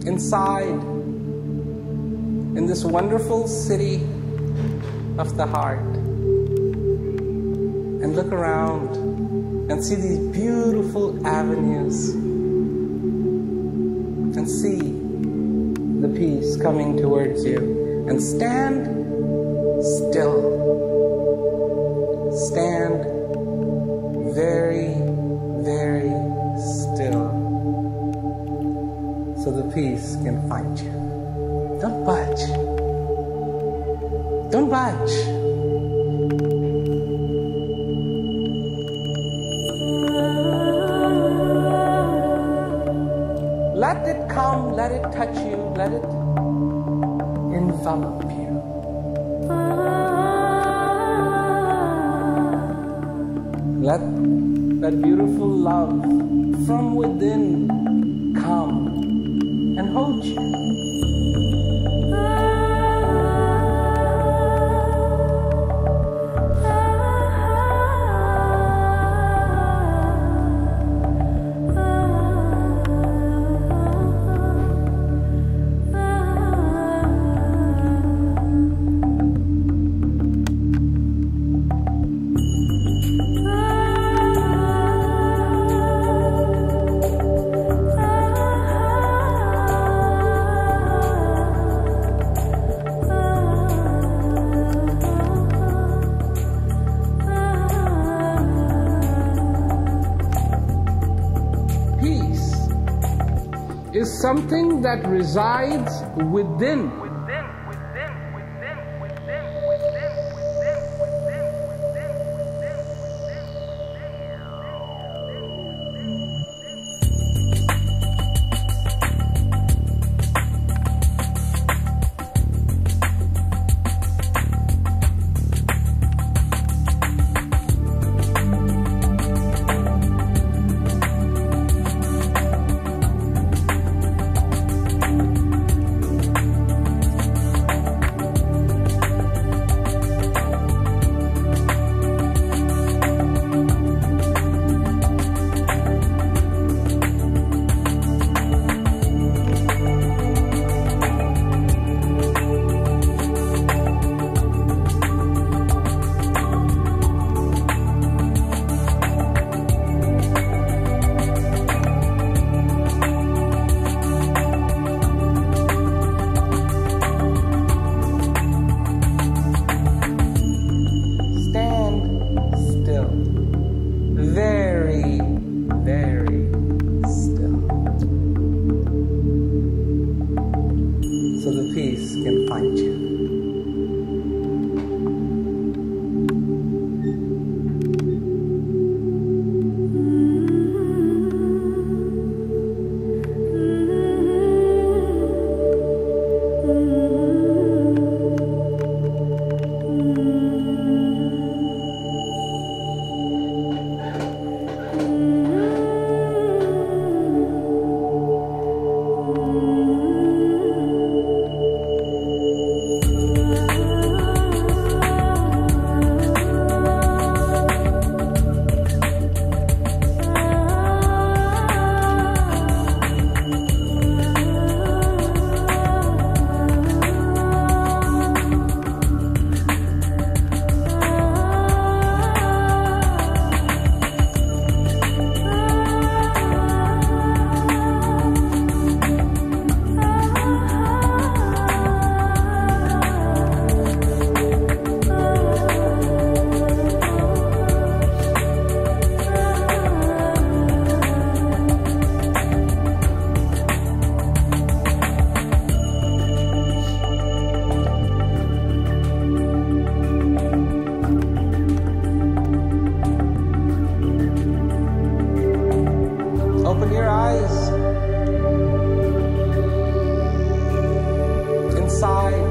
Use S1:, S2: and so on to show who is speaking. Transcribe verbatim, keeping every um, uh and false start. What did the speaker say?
S1: inside, in this wonderful city of the heart, and look around and see these beautiful avenues and see the peace coming towards you, and stand still. Stand very, very still so the peace can find you. Don't budge. Don't budge. Let it come, let it touch you, let it envelop you. Let that beautiful love from within come and hold you. Is something that resides within. Very, very still, so the peace can find you. Open your eyes. Inside